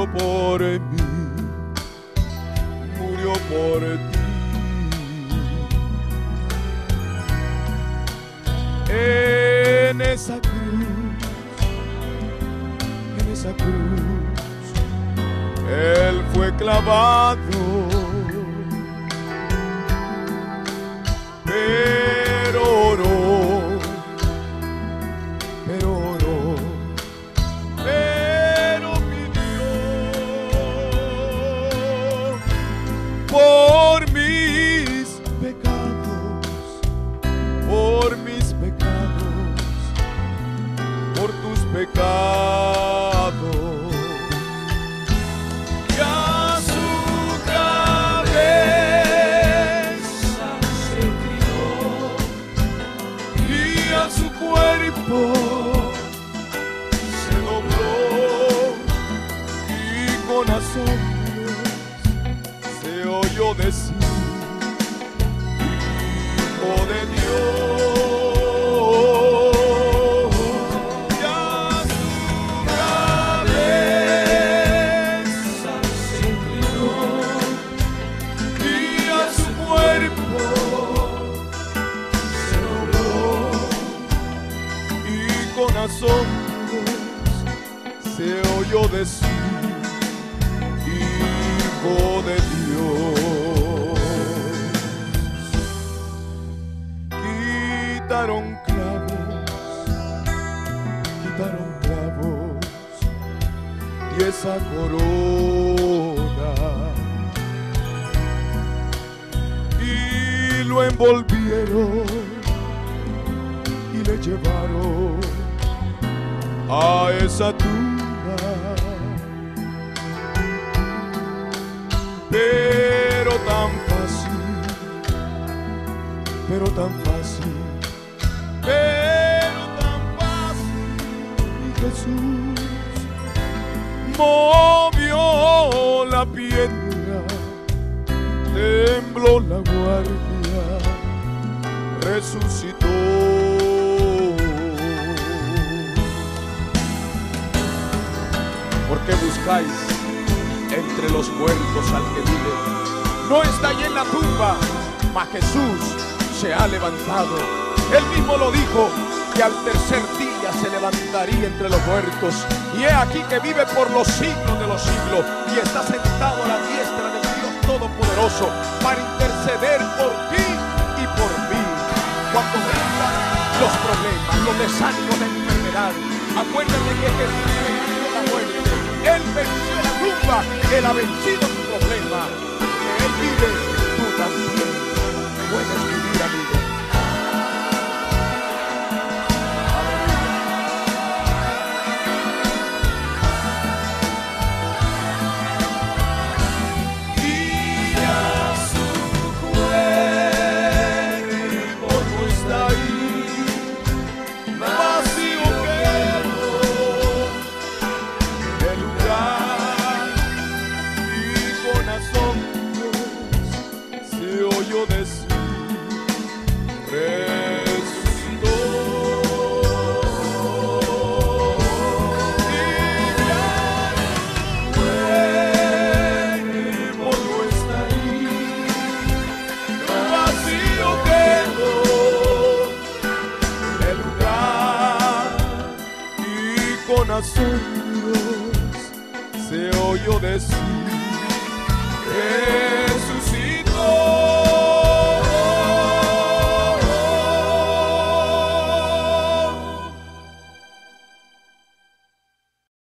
murió por mí, murió por ti. En esa cruz, Él fue clavado, pero oró, pero pidió por mis pecados, por mis pecados, por tus pecados. Y a su cabeza se inclinó y a su cuerpo se dobló, y con asombros se oyó decir: Hijo de Dios. Se oyó decir: Hijo de Dios. Quitaron clavos y esa corona, y lo envolvieron y le llevaron a esa tumba, pero tan fácil, y Jesús movió la piedra, tembló la guardia, resucitó. ¿Por qué buscáis entre los muertos al que vive? No está allí en la tumba, mas Jesús se ha levantado. Él mismo lo dijo, que al tercer día se levantaría entre los muertos. Y he aquí que vive por los siglos de los siglos, y está sentado a la diestra del Dios Todopoderoso para interceder por ti y por mí. Cuando vengan los problemas, los desánimos de enfermedad, acuérdate que Jesús venció la muerte. Él venció la tumba, Él ha vencido tu problema. Que Él vive, tú también puedes vivir, amigo. Asombros se oyó decir: